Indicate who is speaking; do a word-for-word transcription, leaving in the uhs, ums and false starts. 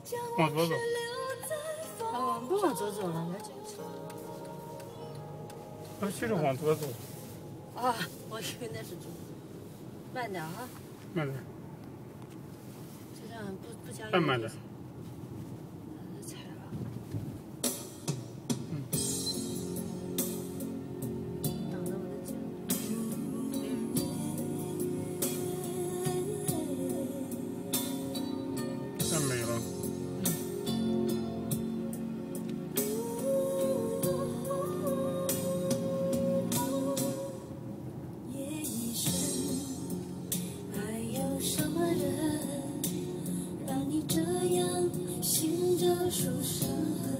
Speaker 1: 往左走。
Speaker 2: 哦，不往左走了，要进去。
Speaker 1: 啊，就是往左走。
Speaker 2: 啊，我以为那是左。慢点啊。
Speaker 1: 慢点。
Speaker 2: 就这样不不加油。
Speaker 1: 慢慢的。
Speaker 2: 踩了。
Speaker 1: 嗯。
Speaker 2: 挡着我的脚。
Speaker 1: 太美了。
Speaker 3: 让你这样醒着舒适。